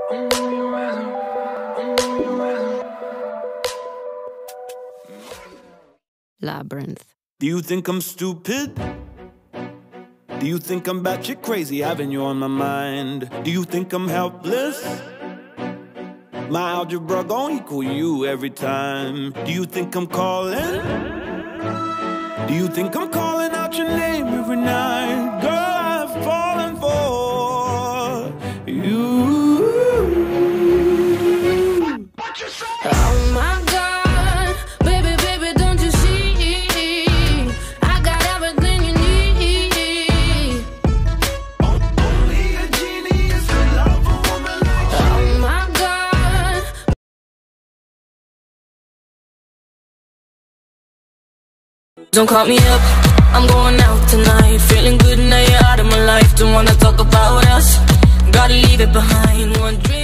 Labyrinth. Do you think I'm stupid? Do you think I'm batshit crazy having you on my mind? Do you think I'm helpless? My algebra gon' equal you every time. Do you think I'm calling? Do you think I'm calling out your name every night? Girl, I've fallen for you. Oh my God, baby, baby, don't you see? I got everything you need. Only a genius could love a woman like you. Oh my God. Don't call me up, I'm going out tonight. Feeling good now you're out of my life. Don't wanna talk about us, gotta leave it behind. One drink.